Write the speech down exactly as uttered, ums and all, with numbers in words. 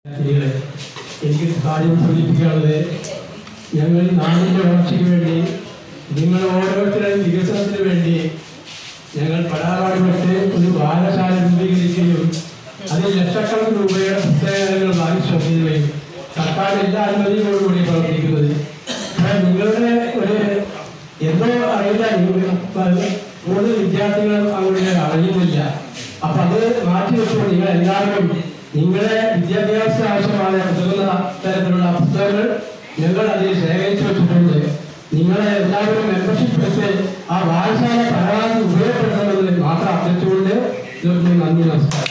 എനിക്ക് കാര്യം സൂചിപ്പിക്കാനുള്ളത്, ഞങ്ങൾ നാടിൻ്റെ വളർച്ചയ്ക്ക് വേണ്ടി, നിങ്ങൾ ഓരോരുത്തരുടെയും വികസനത്തിന് വേണ്ടി ഞങ്ങൾ പരാപാടുപെട്ട് ഒരു വായനശാല രൂപീകരിക്കുകയും അതിൽ ലക്ഷക്കണക്കിന് രൂപയുടെ പുസ്തകങ്ങൾ വാങ്ങിച്ചുവയ്ക്കുകയും സർക്കാർ എല്ലാ അനുമതിയോടുകൂടി പ്രവർത്തിക്കുന്നത്. നിങ്ങളുടെ ഒരു എന്തോ അറിയില്ല, കൂടുതൽ വിദ്യാർത്ഥികൾ അവരുടെ അറിയുന്നില്ല. അപ്പൊ അത് മാറ്റിവെച്ചുകൊണ്ട് നിങ്ങൾ എല്ലാവരും നിങ്ങളുടെ വിദ്യാഭ്യാസ ആവശ്യമായ ഉതകുന്ന തരത്തിലുള്ള പുസ്തകങ്ങൾ ഞങ്ങൾ അതിൽ ശേഖരിച്ചു വെച്ചിട്ടുണ്ട്. നിങ്ങളെ എല്ലാവരും മെമ്പർഷിപ്പ് എടുത്ത് ആ വായനശാല പരമാവധി ഉപയോഗപ്പെടുത്തണമെന്ന് മാത്രം അഭ്യർത്ഥിച്ചുകൊണ്ട് നന്ദി, നമസ്കാരം.